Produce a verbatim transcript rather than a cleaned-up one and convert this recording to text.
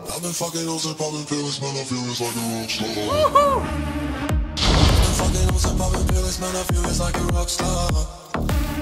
I've been fucking hoes and popping pills, man, I feel it's like a rock star. I've been fucking hoes and popping pills, man, I feel it's like a rock star.